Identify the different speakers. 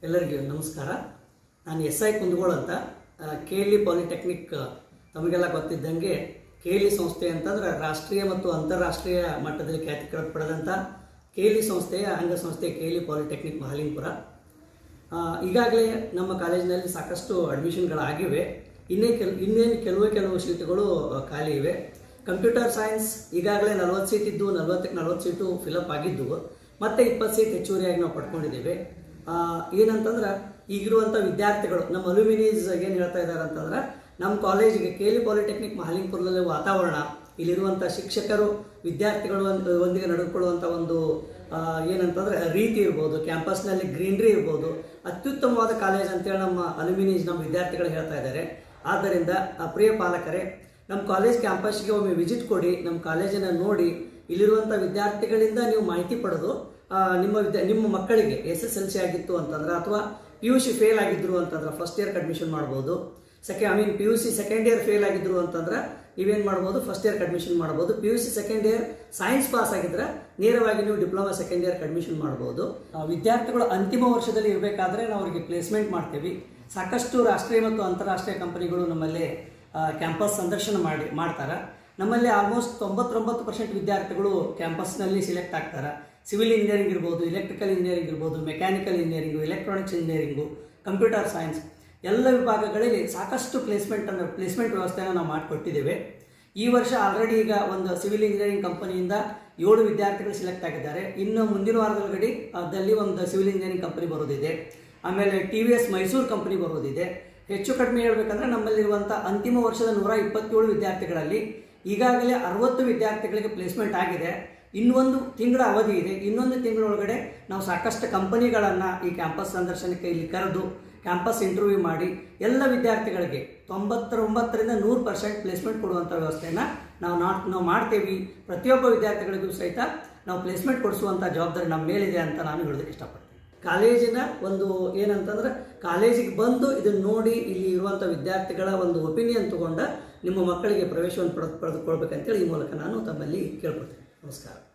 Speaker 1: ಎಲ್ಲರಿಗೂ ನಮಸ್ಕಾರ. ನಾನು ಎಸ್ ಐ ಕುಂದಗೋಳ ಅಂತ. ಕೆಎಲ್ಇ ಪಾಲಿಟೆಕ್ನಿಕ್ ತಮಗೆಲ್ಲ ಗೊತ್ತಿದ್ದಂಗೆ ಕೆಎಲ್ಇ ಸಂಸ್ಥೆ ಅಂತಂದ್ರೆ ರಾಷ್ಟ್ರೀಯ ಮತ್ತು ಅಂತಾರಾಷ್ಟ್ರೀಯ ಮಟ್ಟದಲ್ಲಿ ಖ್ಯಾತಿ ಪಡೆದಂಥ ಕೆಎಲ್ಇ ಸಂಸ್ಥೆಯ ಅಂಗಸಂಸ್ಥೆ ಕೆಎಲ್ಇ ಪಾಲಿಟೆಕ್ನಿಕ್ ಮಹಾಲಿಂಗಪುರ. ಈಗಾಗಲೇ ನಮ್ಮ ಕಾಲೇಜಿನಲ್ಲಿ ಸಾಕಷ್ಟು ಅಡ್ಮಿಷನ್ಗಳಾಗಿವೆ. ಇನ್ನೇನು ಕೆಲವು ಸೀಟುಗಳು ಖಾಲಿ ಇವೆ. ಕಂಪ್ಯೂಟರ್ ಸೈನ್ಸ್ ಈಗಾಗಲೇ 40 ಸೀಟ್ ಇದ್ದು 40 ಸೀಟು ಫಿಲಪ್ ಆಗಿದ್ದು, ಮತ್ತೆ 20 ಸೀಟ್ ಹೆಚ್ಚುವರಿಯಾಗಿ ನಾವು ಪಡ್ಕೊಂಡಿದ್ದೇವೆ. ಏನಂತಂದ್ರೆ ಈಗಿರುವಂಥ ವಿದ್ಯಾರ್ಥಿಗಳು ನಮ್ಮ ಅಲ್ಯುಮಿನೀಸ್ ಏನು ಹೇಳ್ತಾ ಇದ್ದಾರೆ ಅಂತಂದ್ರೆ, ನಮ್ಮ ಕಾಲೇಜಿಗೆ ಕೆಎಲ್ಇ ಪಾಲಿಟೆಕ್ನಿಕ್ ಮಹಾಲಿಂಗಪುರದಲ್ಲಿ ವಾತಾವರಣ, ಇಲ್ಲಿರುವಂಥ ಶಿಕ್ಷಕರು ವಿದ್ಯಾರ್ಥಿಗಳು ಒಂದಿಗೆ ನಡೆದುಕೊಳ್ಳುವಂಥ ಒಂದು ಏನಂತಂದ್ರೆ ರೀತಿ ಇರ್ಬೋದು, ಕ್ಯಾಂಪಸ್ನಲ್ಲಿ ಗ್ರೀನ್ರಿ ಇರ್ಬೋದು, ಅತ್ಯುತ್ತಮವಾದ ಕಾಲೇಜ್ ಅಂತೇಳಿ ನಮ್ಮ ಅಲ್ಯುಮಿನೀಸ್ ನಮ್ಮ ವಿದ್ಯಾರ್ಥಿಗಳು ಹೇಳ್ತಾ ಇದ್ದಾರೆ. ಆದ್ದರಿಂದ ಪ್ರಿಯ ಪಾಲಕರೇ, ನಮ್ಮ ಕಾಲೇಜ್ ಕ್ಯಾಂಪಸ್ಗೆ ಒಮ್ಮೆ ವಿಸಿಟ್ ಕೊಡಿ, ನಮ್ಮ ಕಾಲೇಜನ್ನು ನೋಡಿ, ಇಲ್ಲಿರುವಂಥ ವಿದ್ಯಾರ್ಥಿಗಳಿಂದ ನೀವು ಮಾಹಿತಿ ಪಡೆದು ನಿಮ್ಮ ಮಕ್ಕಳಿಗೆ SSLC ಆಗಿತ್ತು ಅಂತಂದ್ರೆ ಅಥವಾ PUC ಫೇಲ್ ಆಗಿದ್ರು ಅಂತಂದ್ರೆ ಫಸ್ಟ್ ಇಯರ್ಗೆ ಅಡ್ಮಿಷನ್ ಮಾಡ್ಬೋದು. PUC ಸೆಕೆಂಡ್ ಇಯರ್ ಫೇಲ್ ಆಗಿದ್ರು ಅಂತಂದ್ರೆ ನೀವೇನು ಮಾಡ್ಬೋದು, ಫಸ್ಟ್ ಇಯರ್ಗೆ ಅಡ್ಮಿಷನ್ ಮಾಡ್ಬೋದು. PUC second year science pass ಆಗಿದ್ರೆ ನೇರವಾಗಿ ನೀವು ಡಿಪ್ಲೊಮಾ ಸೆಕೆಂಡ್ ಇಯರ್ಗೆ ಅಡ್ಮಿಷನ್ ಮಾಡ್ಬೋದು. ವಿದ್ಯಾರ್ಥಿಗಳು ಅಂತಿಮ ವರ್ಷದಲ್ಲಿ ಇರಬೇಕಾದ್ರೆ ನಾವು ಅವರಿಗೆ ಪ್ಲೇಸ್ಮೆಂಟ್ ಮಾಡ್ತೀವಿ. ಸಾಕಷ್ಟು ರಾಷ್ಟ್ರೀಯ ಮತ್ತು ಅಂತಾರಾಷ್ಟ್ರೀಯ ಕಂಪನಿಗಳು ನಮ್ಮಲ್ಲಿ ಕ್ಯಾಂಪಸ್ ಸಂದರ್ಶನ ಮಾಡ್ತಾರೆ. ನಮ್ಮಲ್ಲಿ ಆಲ್ಮೋಸ್ಟ್ 99% ವಿದ್ಯಾರ್ಥಿಗಳು ಕ್ಯಾಂಪಸ್ನಲ್ಲಿ ಸಿಲೆಕ್ಟ್ ಆಗ್ತಾರೆ. ಸಿವಿಲ್ ಇಂಜಿನಿಯರಿಂಗ್ ಇರ್ಬೋದು, ಎಲೆಕ್ಟ್ರಿಕಲ್ ಇಂಜಿನಿಯರಿಂಗ್ ಇರ್ಬೋದು, mechanical engineering, electronics engineering, computer science ಎಲ್ಲ ವಿಭಾಗಗಳಲ್ಲಿ ಸಾಕಷ್ಟು ಪ್ಲೇಸ್ಮೆಂಟ್ ವ್ಯವಸ್ಥೆಯನ್ನು ನಾವು ಮಾಡಿಕೊಟ್ಟಿದ್ದೇವೆ. ಈ ವರ್ಷ ಆಲ್ರೆಡಿ ಈಗ ಒಂದು ಸಿವಿಲ್ ಇಂಜಿನಿಯರಿಂಗ್ ಕಂಪನಿಯಿಂದ 7 ವಿದ್ಯಾರ್ಥಿಗಳು ಸಿಲೆಕ್ಟ್ ಆಗಿದ್ದಾರೆ. ಇನ್ನು ಮುಂದಿನ ವಾರದಲ್ಲಿ ಒಂದು ಸಿವಿಲ್ ಇಂಜಿನಿಯರಿಂಗ್ ಕಂಪನಿ ಬರೋದಿದೆ. ಆಮೇಲೆ TVS ಮೈಸೂರು ಕಂಪನಿ ಬರೋದಿದೆ. ಹೆಚ್ಚು ಕಡಿಮೆ ಹೇಳ್ಬೇಕಂದ್ರೆ ನಮ್ಮಲ್ಲಿರುವಂಥ ಅಂತಿಮ ವರ್ಷದ 127 ವಿದ್ಯಾರ್ಥಿಗಳಲ್ಲಿ ಈಗಾಗಲೇ 60 ವಿದ್ಯಾರ್ಥಿಗಳಿಗೆ ಪ್ಲೇಸ್ಮೆಂಟ್ ಆಗಿದೆ. ಇನ್ನೊಂದು ತಿಂಗಳ ಅವಧಿ ಇದೆ. ಇನ್ನೊಂದು ತಿಂಗಳೊಳಗಡೆ ನಾವು ಸಾಕಷ್ಟು ಕಂಪನಿಗಳನ್ನು ಈ ಕ್ಯಾಂಪಸ್ ಸಂದರ್ಶನಕ್ಕೆ ಇಲ್ಲಿ ಕರೆದು ಕ್ಯಾಂಪಸ್ ಇಂಟರ್ವ್ಯೂ ಮಾಡಿ ಎಲ್ಲ ವಿದ್ಯಾರ್ಥಿಗಳಿಗೆ 99ರಿಂದ 100% ಪ್ಲೇಸ್ಮೆಂಟ್ ಕೊಡುವಂಥ ವ್ಯವಸ್ಥೆಯನ್ನು ನಾವು ಮಾಡ್ತೇವೆ. ಪ್ರತಿಯೊಬ್ಬ ವಿದ್ಯಾರ್ಥಿಗಳಿಗೂ ಸಹಿತ ನಾವು ಪ್ಲೇಸ್ಮೆಂಟ್ ಕೊಡಿಸುವಂಥ ಜವಾಬ್ದಾರಿ ನಮ್ಮ ಮೇಲಿದೆ ಅಂತ ನಾನು ಹೇಳೋದಕ್ಕೆ ಇಷ್ಟಪಡ್ತೀನಿ. ಕಾಲೇಜಿನ ಒಂದು ಏನಂತಂದ್ರೆ, ಕಾಲೇಜಿಗೆ ಬಂದು ಇದನ್ನು ನೋಡಿ ಇಲ್ಲಿ ಇರುವಂಥ ವಿದ್ಯಾರ್ಥಿಗಳ ಒಂದು ಒಪಿನಿಯನ್ ತಗೊಂಡ ನಿಮ್ಮ ಮಕ್ಕಳಿಗೆ ಪ್ರವೇಶವನ್ನು ಪಡೆದುಕೊಳ್ಬೇಕಂತೇಳಿ ಈ ಮೂಲಕ ನಾನು ತಮ್ಮಲ್ಲಿ ಕೇಳ್ಕೊಳ್ತೀನಿ. ನಮಸ್ಕಾರ.